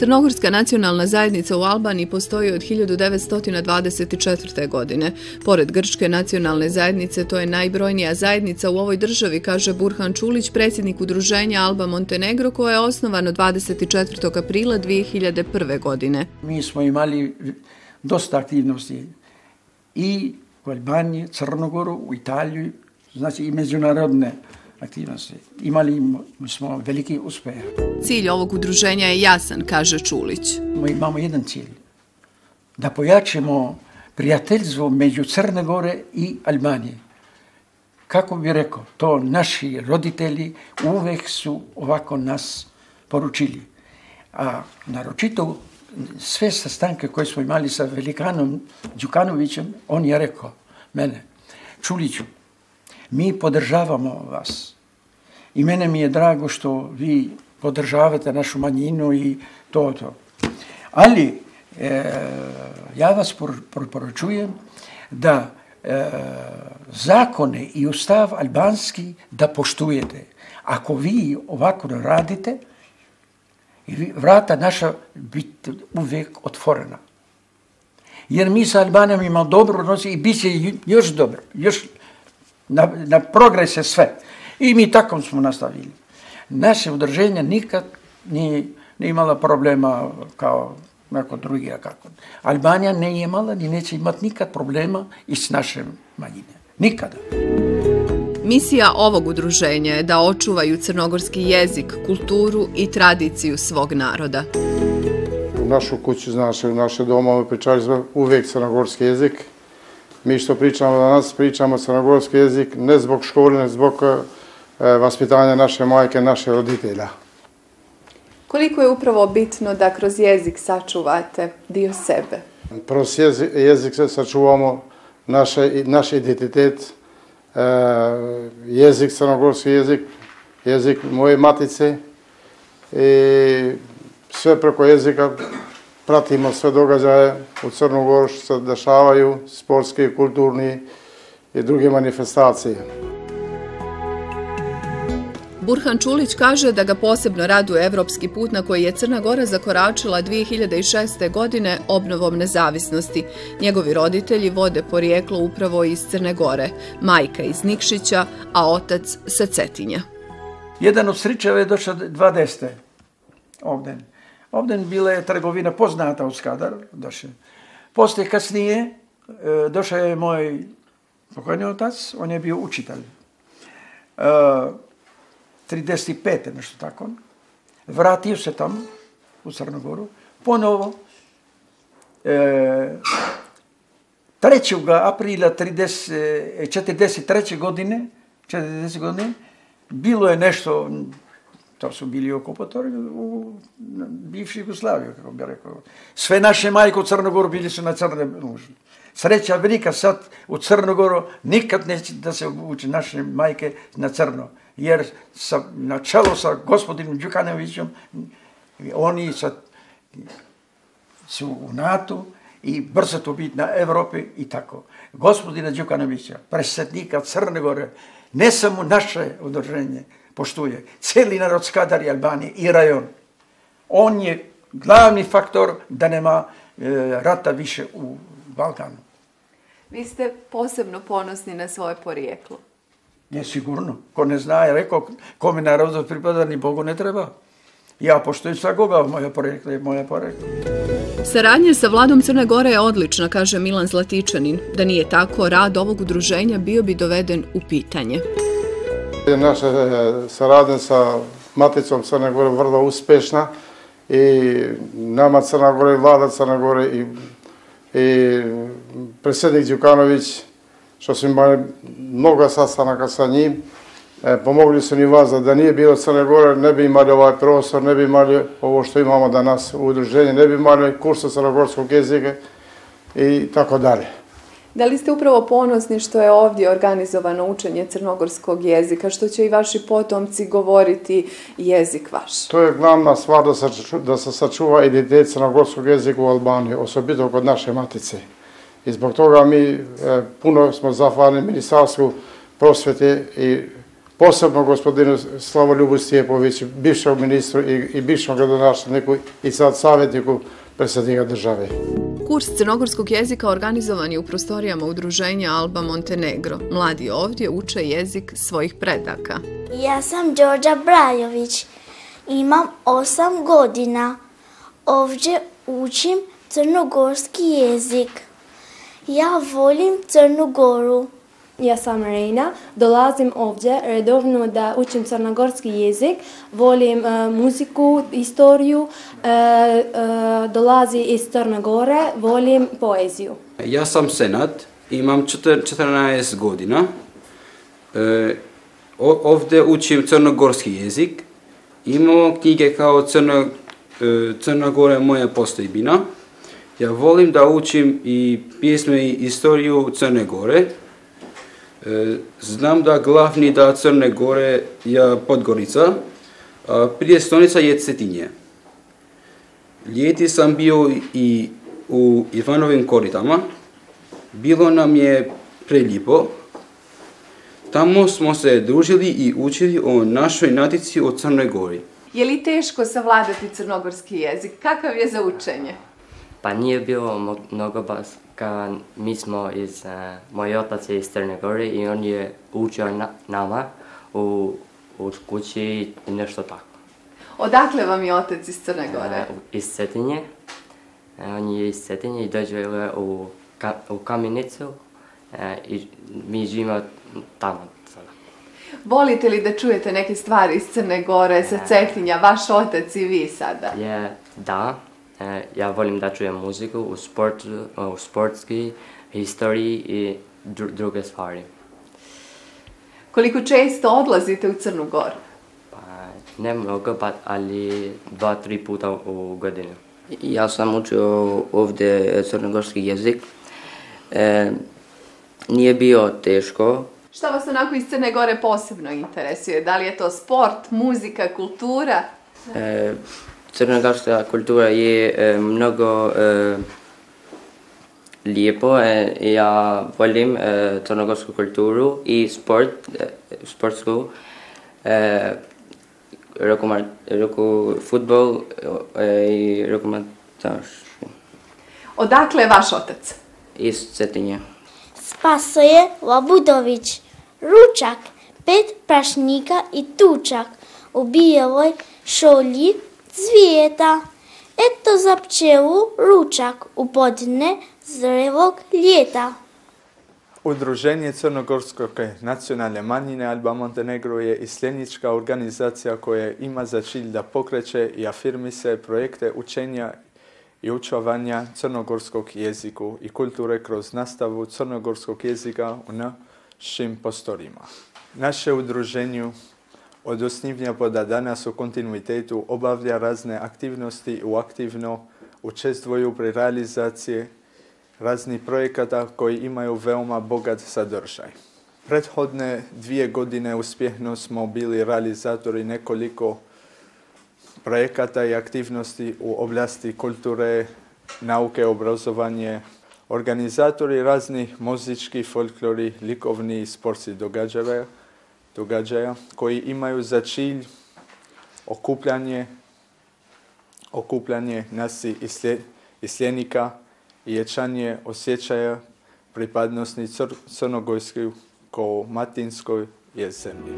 Crnogorska nacionalna zajednica u Albaniji postoji od 1924. godine. Pored Grčke nacionalne zajednice, to je najbrojnija zajednica u ovoj državi, kaže Burhan Čulić, predsjednik udruženja Alba Montenegro, koje je osnovano 24. aprila 2001. godine. Mi smo imali dosta aktivnosti i u Albaniji, Crnogoru, u Italiji, znači i međunarodne aktivnosti. Imali smo veliki uspjeh. Cilj ovog udruženja je jasan, kaže Čulić. Mi imamo jedan cilj, da pojačamo prijateljstvo među Crne Gore i Albanije. Kako bi rekao, to naši roditelji uvek su ovako nas poručili. A naročito sve sastanke koje smo imali sa velikanom Đukanovićem, on je rekao mene, Čuliću, mi podržavamo vas i mene mi je drago što vi podržavate našu manjinu i to. Ali ja vas preporučujem da zakone i ustav albanski da poštujete. Ako vi ovako radite, vrata naša biti uvijek otvorena. Jer mi sa Albanijom imamo dobro odnose i bit će još dobro, još na progrese sve. I mi tako smo nastavili. Naše udruženje nikad nije imala problema kao neko drugi. Albanija ne imala ni neće imati nikad problema i s našim manjine. Nikada. Misija ovog udruženja je da očuvaju crnogorski jezik, kulturu i tradiciju svog naroda. U našu kuću, u naše domove pričali smo uvijek crnogorski jezik. Mi što pričamo danas, pričamo crnogorski jezik ne zbog škole, ne zbog vaspitanja naše majke, naše roditelja. Koliko je upravo bitno da kroz jezik sačuvate dio sebe? Kroz jezik sačuvamo naš identitet, jezik, crnogorski jezik, jezik moje matice i sve preko jezika pratimo sve događaje u Crnogoru što se dešavaju, sportski, kulturni i druge manifestacije. Burhan Čulić kaže da ga posebno raduje evropski put na koji je Crna Gora zakoračila 2006. godine obnovom nezavisnosti. Njegovi roditelji vode porijeklo upravo iz Crne Gore, majka iz Nikšića, a otac sa Cetinja. Jedan od stričeva je došao 20. ovdje. Ovdje bila je trgovina poznata u Skadar. Poslije kasnije došao je moj pokojni otac, on je bio učitelj. 35. nešto tako. Vratio se tamo u Crnogoru. Ponovo 3. aprila 43. godine bilo je nešto, to su bili okupatori u bivšoj Jugoslaviji, kako bi rekao. Sve naše majke u Crnogoru bili su na crne nužne. Sreća velika sad u Crnogoru nikad neće da se uči naše majke na crno. Jer na čelu sa gospodinom Đukanovićem, oni su u NATO i brzo to biti na Evropi i tako. Gospodina Đukanovića, predsjednika Crne Gore, ne samo naše udruženje poštuje, cijeli narod Skadar i Albanije i rajon. On je glavni faktor da nema rata više u Balkanu. Vi ste posebno ponosni na svoje porijeklo. Je sigurno. Ko ne zna, je rekao, kome narodu pripada, ni Bogu ne treba. Ja poštujem svakoga, moja porijekla je moja porijekla. Saradnja sa vladom Crne Gore je odlična, kaže Milan Zlatičanin. Da nije tako, rad ovog udruženja bio bi doveden u pitanje. Naša saradnja sa Maticom Crne Gore je vrlo uspješna i nama Crna Gora i vlada Crne Gore i predsjednik Đukanović, što su imali mnogo sastanaka sa njim, pomogli su ni vas, da nije bilo Crne Gore, ne bi imali ovaj prostor, ne bi imali ovo što imamo danas u udruženju, ne bi imali kursa crnogorskog jezika i tako dalje. Da li ste upravo ponosni što je ovdje organizovano učenje crnogorskog jezika, što će i vaši potomci govoriti jezik vaš? To je glavna stvar da se sačuva identitet crnogorskog jezika u Albaniji, osobito kod naše matice. I zbog toga mi puno smo zahvalni Ministarstvu prosvjete i posebno gospodinu Slavoljubu Stjepoviću, bivšem ministru i bivšem gradonačelniku i sad savjetniku predsjednika države. Kurs crnogorskog jezika organizovan je u prostorijama udruženja Alba Montenegro. Mladi ovdje uče jezik svojih predaka. Ja sam Đorđa Brajović, imam 8 godina. Ovdje učim crnogorski jezik. Ja volim Crnu Goru. Ja sam Rejna, dolazim ovdje redovno da učim crnogorski jezik, volim muziku, istoriju, dolazi iz Crne Gore, volim poeziju. Ja sam Senad, imam 14 godina, ovdje učim crnogorski jezik, imamo knjige kao Crna Gora moja postojbina. Ja volim da učim i pjesme i istoriju Crne Gore. Znam da glavni da Crne Gore je Podgorica, a prijestolnica je Cetinje. Ljeti sam bio i u Ivanovim Koritama. Bilo nam je prelijepo. Tamo smo se družili i učili o našoj natici o Crnoj Gori. Je li teško savladati crnogorski jezik? Kakav je za učenje? Pa nije bilo mnogo baska, moj otac je iz Crne Gore i on je učio nama u kući i nešto tako. Odakle vam je otac iz Crne Gore? Iz Cetinje. On je iz Cetinje i dođe u Kamenicu i mi živimo tamo. Volite li da čujete neke stvari iz Crne Gore, sa Cetinja, vaš otac i vi sada? Da. Ja volim da čujem muziku u sportski, historiji i druge stvari. Koliko često odlazite u Crnu Goru? Pa ne mnogo, ali 2-3 puta u godinu. Ja sam učio ovdje crnogorski jezik. Nije bio teško. Šta vas onako iz Crne Gore posebno interesuje? Da li je to sport, muzika, kultura? Crnogorska kultura je mnogo lijepo. Ja volim crnogorsku kulturu i sportsku, futbol i rukometaš. Odakle je vaš otac? Iz Cetinje. Spasoje Labudović, ručak, 5 prašnika i tučak u bijeloj šolji cvijeta. Eto za pčelu ručak u podne zrelog ljeta. Udruženje crnogorske nacionalne manjine Alba Montenegro je islenička organizacija koja ima za cilj da pokreće i afirmise projekte učenja i učavanja crnogorskog jeziku i kulture kroz nastavu crnogorskog jezika u našim prostorima. Naše udruženje od osnivanja pa do danas u kontinuitetu obavlja razne aktivnosti i aktivno učestvuju pri realizaciji raznih projekata koji imaju veoma bogat sadržaj. Prethodne 2 godine uspješno smo bili realizatori nekoliko projekata i aktivnosti u oblasti kulture, nauke, obrazovanje, organizatori raznih muzičkih, folklori, likovnih i sportskih događaja koji imaju za cilj okupljanje nas isljenika i jačanje osjećaja pripadnosti crnogorskoj kao matinskoj zemlji.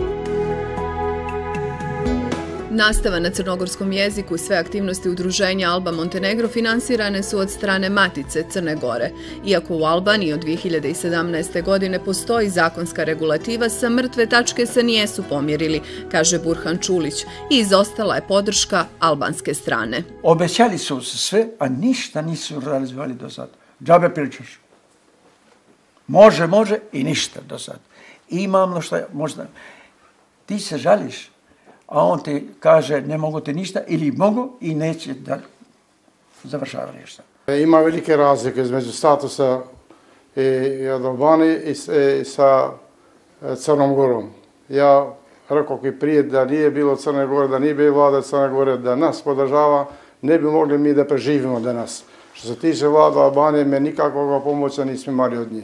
Nastava na crnogorskom jeziku i sve aktivnosti udruženja Alba Montenegro finansirane su od strane Matice Crne Gore. Iako u Albaniji od 2017. godine postoji zakonska regulativa, sa mrtve tačke se nijesu pomjerili, kaže Burhan Čulić, i izostala je podrška albanske strane. Obećali su se sve, a ništa nisu realizovali do sad. Džabe pričaš. Može i ništa do sad. Imam što možda. Ti se žališ, a on ti kaže ne mogu ti ništa ili mogu i neće da završava ništa. Ima velike razlike između statusa i Albanije i sa Crnom Gorom. Ja rekao i prije da nije bilo Crne Gore, da nije bilo vlada Crne Gore, da nas podržava, ne bi mogli mi da preživimo danas. Što se tiče vlada Albanije, me nikakvog pomoća nismo imali od njih.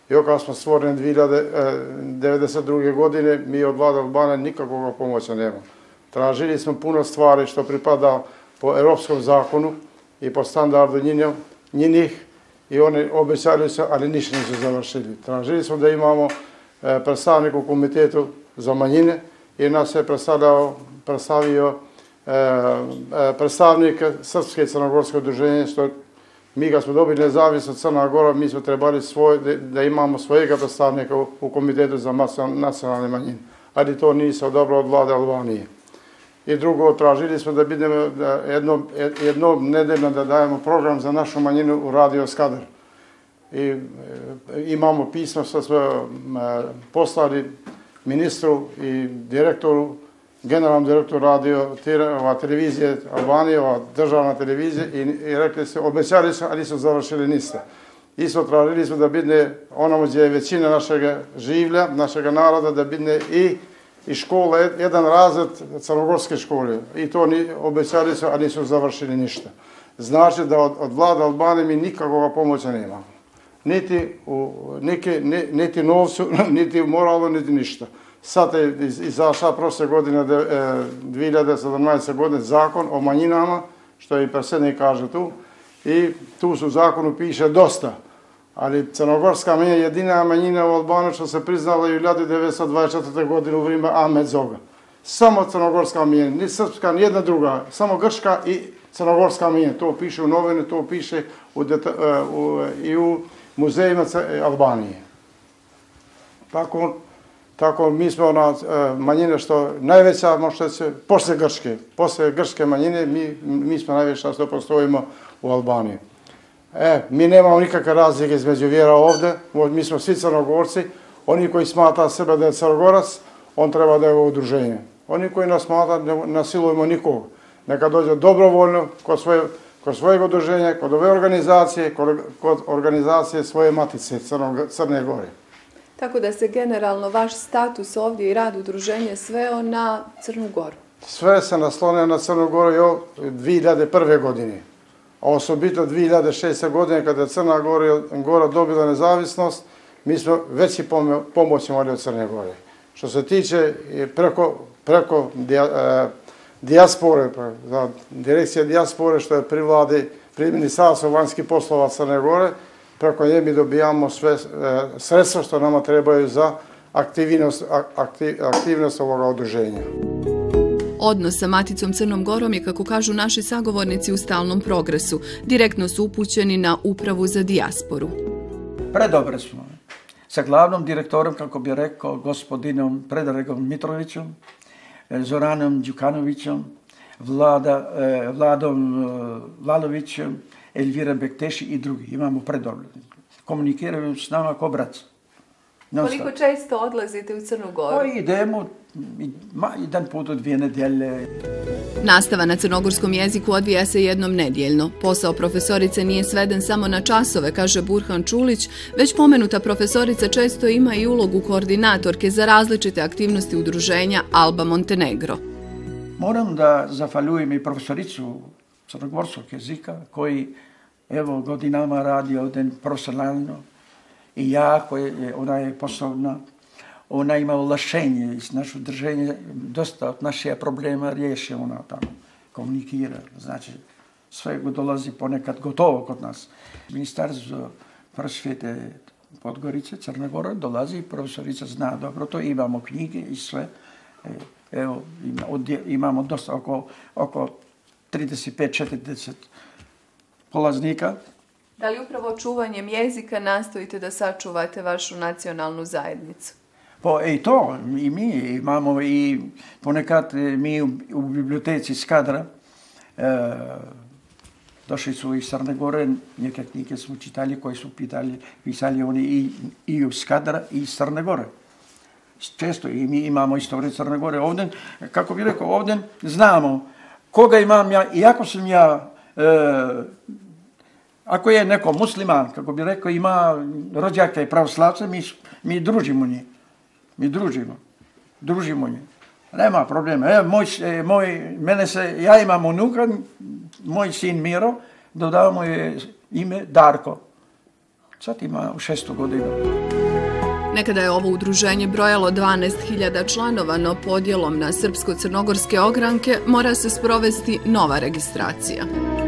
I kad smo stvoreni 1992. godine, mi od vlade Albanije nikakvog pomoća nemamo. Tražili smo puno stvari što pripada po europskom zakonu i po standardu njinih i oni obećali se, ali ništa nisu završili. Tražili smo da imamo predstavnik u komitetu za manjine i nas je predstavio predstavnik Srpske i Crnogorske udruženje, što mi kad smo dobili nezavisnost Crna Gora, mi smo trebali da imamo svojega predstavnika u komitetu za nacionalne manjine, ali to nije se odabralo od vlade Albanije. I drugo, tražili smo da budemo jednom nedeljno da dajemo program za našu manjinu u Radio Skadar. I imamo pismo što smo poslali ministru i direktoru, generalnom direktoru radio televizije Albanije, državna televizija i rekli se, obećali su, ali nisu završili ništa. Isto tražili smo da bude onamo gdje je većina našeg življa, našeg naroda, da bude i škola, jedan razred crnogorske škole. I to obećali su, ali nisu završili ništa. Znači da od vlade Albanije mi nikakvog pomoća nemamo. Niti novcu, niti moralu, niti ništa. Sad je izašla prošle godine, 2017. godine, zakon o manjinama, što i predsjednik kaže tu, i tu su u zakonu piše dosta. Ali crnogorska manjina je jedina manjina u Albaniji što se priznala i u 1924. godine u vrijeme Ahmed Zoga. Samo crnogorska manjina, ni srpska, ni jedna druga, samo grčka i crnogorska manjina. To piše u novine, to piše i u muzejima Albanije. Tako mi smo ona manjina što najveća, možda se, poslije grčke manjine, mi smo najveća što postojimo u Albaniji. Mi nemamo nikakve razlike između vjera ovdje, mi smo svi Crnogorci, oni koji smatra sebe da je Crnogorac, on treba da je u udruženje. Oni koji nas smatra, ne nasilujemo nikog. Neka dođe dobrovoljno kod svojeg udruženja, kod ove organizacije, kod organizacije svoje matice Crne Gore. Tako da se generalno vaš status ovdje i rad udruženja sveo na Crnu Goru? Sve se naslonio na Crnu Goru i 2001. godine. A osobito 2006. godine kada je Crna Gora dobila nezavisnost, mi smo veći pomoć imali od Crne Gore. Što se tiče preko dijaspore, direkcije dijaspore što je pri Ministarstvu vanjskih poslova Crne Gore, preko nje mi dobijamo sve sredstva što nama trebaju za aktivnost ovoga udruženja. Odnos sa Maticom Crnom Gorom je, kako kažu naši sagovornici, u stalnom progresu. Direktno su upućeni na Upravu za dijasporu. Predobre smo. Sa glavnom direktorom, kako bi rekao, gospodinom Predragom Mitrovićem, Zoranom Đukanovićem, Vladom Lalovićem, Elvira Bekteši i drugi. Imamo predobre. Komunikiraju s nama ko braca. Koliko često odlazite u Crnu Goru? Idemo jedan put u 2 nedjelje. Nastava na crnogorskom jeziku odvija se jednom nedjeljno. Posao profesorice nije sveden samo na časove, kaže Burhan Čulić, već pomenuta profesorica često ima i ulogu koordinatorke za različite aktivnosti udruženja Alba Montenegro. Moram da zahvaljujem i profesoricu crnogorskog jezika koji evo godinama radi ovdje profesionalno i ona je poslovna. Ona ima ulašenje iz našeg udruženja, dosta od naših problema riješi ona tamo, komunikira. Znači, sve dolazi ponekad gotovo kod nas. Ministarstvo prosvjete Podgorice, Crna Gora, dolazi, profesorica zna dobro to, imamo knjige i sve. Evo, imamo dosta, oko 35-40 polaznika. Da li upravo čuvanjem jezika nastojite da sačuvate vašu nacionalnu zajednicu? I to, i mi imamo i ponekad mi u biblioteci Skadra došli su iz Crne Gore, neke knjige smo čitali koji su pisali oni i u Skadra i iz Crne Gore. Često i mi imamo istoriju Crne Gore. Ovdje, kako bih rekao, ovdje znamo koga imam ja, iako sam ja, ako je neko musliman, kako bih rekao, ima rođaka i pravoslavca, mi družimo njih. Mi družimo nje. Nema problema. Ja imam unuka, moj sin Miro, dodavamo je ime Darko. Sad ima 6. godinu. Nekada je ovo udruženje brojalo 12.000 članova, no podjelom na srpsko-crnogorske ogranke mora se sprovesti nova registracija.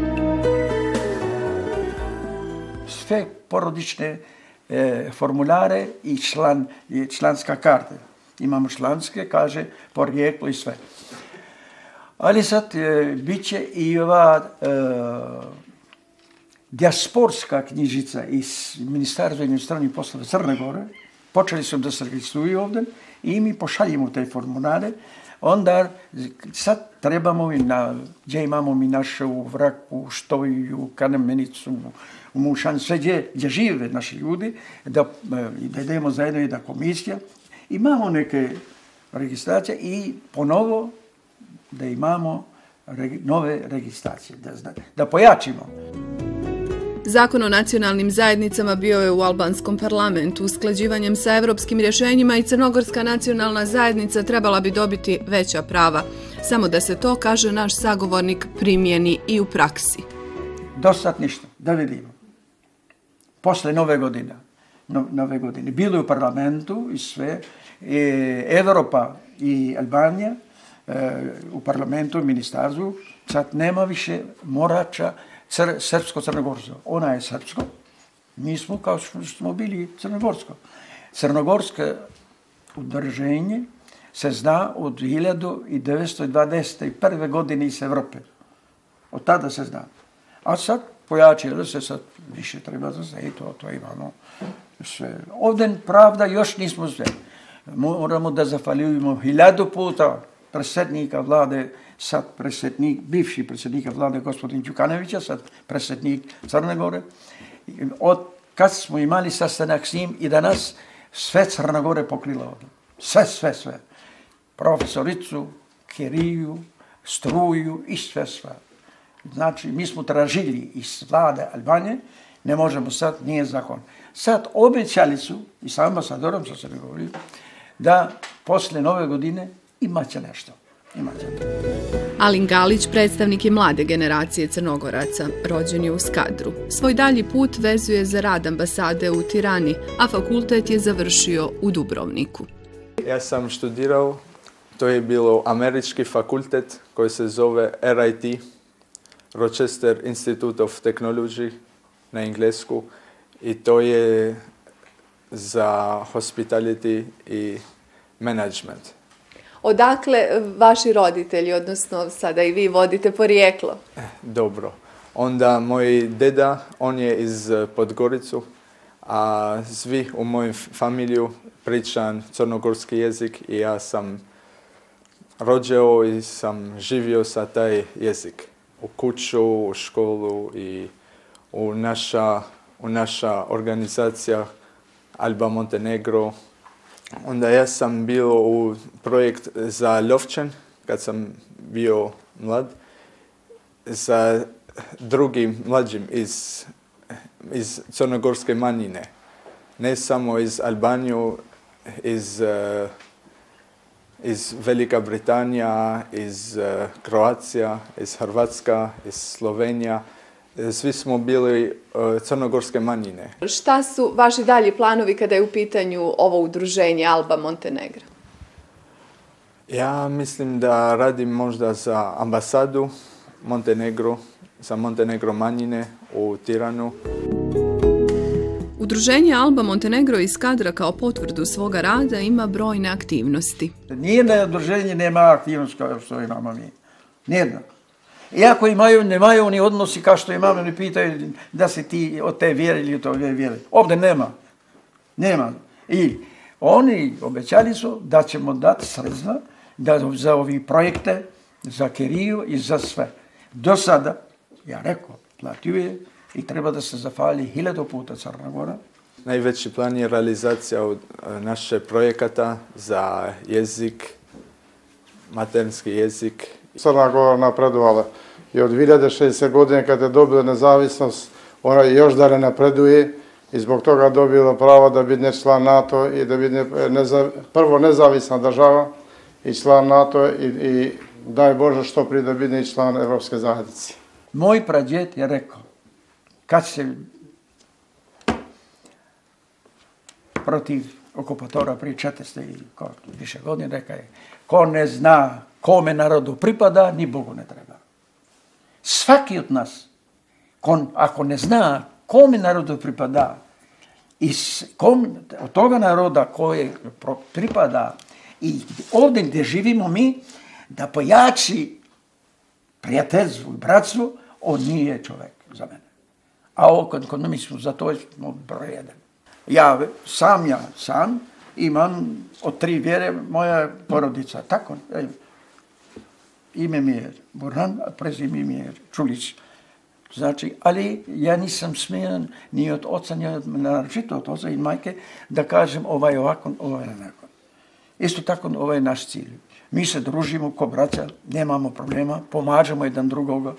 Sve porodične formulare i članska karta. Imamo članske, kaže, porijeklo i sve. Ali sad bit će i ova dijasporska knjižica iz Ministarstva inostranih poslova Crne Gore. Počeli su da se registruju ovdje i mi pošaljimo te formulare. Onda sad trebamo, gdje imamo mi naše u Vraku, Štoju, Kamenicu, u Mušan, sve gdje žive naši ljudi, da idemo zajedno jedna komisija. Imamo neke registracije i ponovo da imamo nove registracije, da pojačimo. Zakon o nacionalnim zajednicama bio je u albanskom parlamentu. Usklađivanjem sa evropskim rješenjima i Crnogorska nacionalna zajednica trebala bi dobiti veća prava. Samo da se to, kaže naš sagovornik, primjeni i u praksi. Dosad ništa, da vidimo. Posle nove godine. Bilo je u parlamentu i sve. Evropa i Albanija u parlamentu i ministarstvu. Sad nema više morača srpsko-crnogorsko. Ona je srpsko. Mi smo kao što smo bili crnogorsko. Crnogorsko udruženje se zna od 1921. godine iz Evrope. Od tada se zna. A sad pojačilo se, sad više treba da se i to imamo sve. Ovdje pravda još nismo sve. Moramo da zahvaljujemo 1000 puta predsjednika vlade, sad bivši predsjednika vlade gospodin Đukanovića, sad predsjednik Crne Gore. Od kad smo imali sastanak s njim i danas sve Crna Gore pokrila ovdje. Sve. Profesoricu, kiriju, struju i sve. Znači, mi smo tražili iz vlade Albanije, ne možemo sad, nije zakon. Sad obećali su, i sa ambasadorom što se ne govori, da posle nove godine imaće nešto. Alin Galić, predstavnik je mlade generacije Crnogoraca, rođen je u Skadru. Svoj dalji put vezuje za rad ambasade u Tirani, a fakultet je završio u Dubrovniku. Ja sam študirao, to je bilo američki fakultet koji se zove RIT, Rochester Institute of Technology na englesku, i to je za hospitality i management. Odakle vaši roditelji, odnosno sada i vi vodite porijeklo? Dobro. Onda moj deda, on je iz Podgoricu, a svi u moju familiju pričam crnogorski jezik i ja sam rođeo i sam živio sa taj jezik. U kuću, u školu i u naša organizacija Alba Montenegro. Onda ja sam bio u projekt za Lovćen, kad sam bio mlad, za drugim mlađim iz crnogorske manjine. Ne samo iz Albaniju, iz Velika Britanija, iz Kroacija, iz Hrvatska, iz Slovenija. Svi smo bili crnogorske manjine. Šta su vaši dalji planovi kada je u pitanju ovo udruženje Alba Montenegro? Ja mislim da radim možda za ambasadu Montenegro, za Montenegro manjine u Tiranu. Udruženje Alba Montenegro iz Skadra kao potvrdu svoga rada ima brojne aktivnosti. Nijedno udruženje nema aktivnost kao što imamo mi. Nijedno. Iako imaju, nemaju ni odnosi kao što imamo, ne pitaju da si ti od te vjere ili od te vjere. Ovdje nema. I oni obećali su da ćemo dati sredstva za ovi projekte, za kiriju i za sve. Do sada, ja rekao, platio je i treba da se zahvali 1000 puta Crna Gora. Najveći plan je realizacija naše projekata za jezik, materinski jezik. Crna Gora napredovala i od 2060. godine kad je dobila nezavisnost, ona još dalje napreduje i zbog toga dobila pravo da bude član NATO i da bude prvo nezavisna država i član NATO i daj Bože što prije da bude član Evropske zajednice. Moj pradjed je rekao, kad se protiv okupatora prije 400 i više godina, rekao je, ko ne zna kome narodu pripada, ni Bogu ne treba. Svaki od nas, ako ne zna kome narodu pripada i od toga naroda koje pripada i ovdje gdje živimo mi, da pojači prijateljstvo i bratstvo, on nije čovjek za mene. A ovo kod mi smo za to smo broj jedan. Ja sam imam od 3 vjere moja porodica. Tako, ime mi je Burhan, a prezime mi je Čulić. Znači, ali ja nisam smijen ni od oca, ni naročito od oca i majke da kažem ovaj ovako, ovaj onako. Isto tako ovaj je naš cilj. Mi se družimo ko braća, nemamo problema, pomažemo jedan drugoga.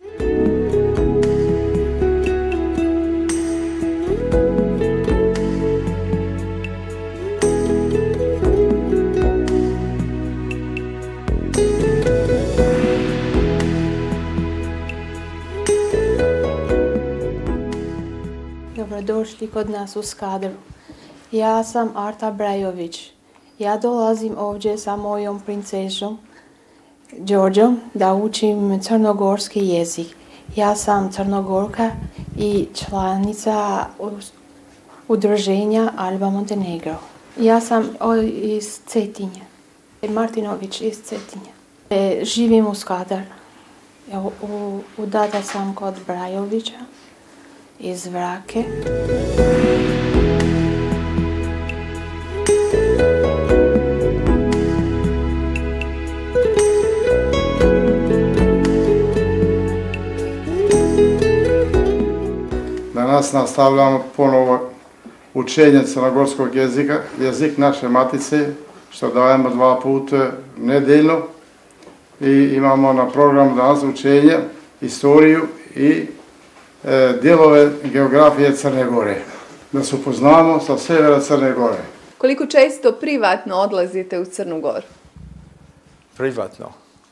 Dobrodošli kod nas u Skadru. Ja sam Arta Brajović. Ja dolazim ovdje sa mojom princesom Đorđom da učim crnogorski jezik. Ja sam Crnogorka i članica udruženja Alba Montenegro. Ja sam iz Cetinja, Martinović iz Cetinja. Živim u Skadar. Udata sam kod Brajovića iz Vrake. Danas nastavljamo ponovo učenje crnogorskog jezika, jezik naše matice, što dajemo 2 puta nedeljno. I imamo na programu danas učenje, istoriju i dijelove geografije Crne Gore. Da se upoznamo sa severa Crne Gore. Koliko često privatno odlazite u Crnu Goru? Privatno?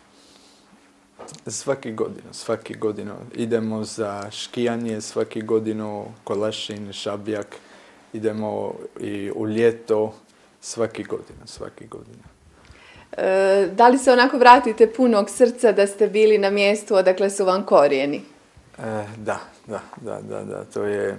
Svaki godinu. Idemo za škijanje, svaki godinu Kolašin, Šabjak. Idemo i u ljeto, svaki godinu. Da li se onako vratite punog srca da ste bili na mjestu odakle su vam korijeni? Da. To je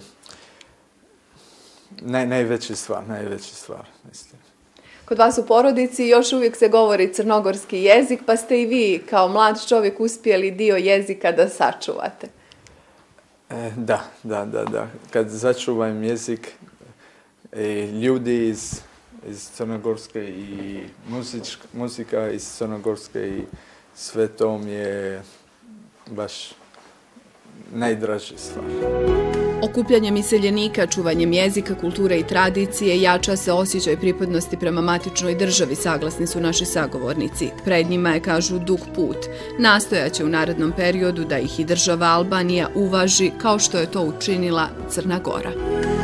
najveća stvar, mislim. Kod vas u porodici još uvijek se govori crnogorski jezik, pa ste i vi kao mlad čovjek uspjeli dio jezika da sačuvate. Da. Kad začuvam jezik, ljudi iz Crnogorske i muzika iz Crnogorske i sve to mi je baš najdraža stvar. Okupljanjem iseljenika, čuvanjem jezika, kulture i tradicije jača se osjećaj pripadnosti prema matičnoj državi, saglasni su naši sagovornici. Pred njima je, kažu, dug put. Nastojaće u narednom periodu da ih i država Albanija uvaži kao što je to učinila Crna Gora.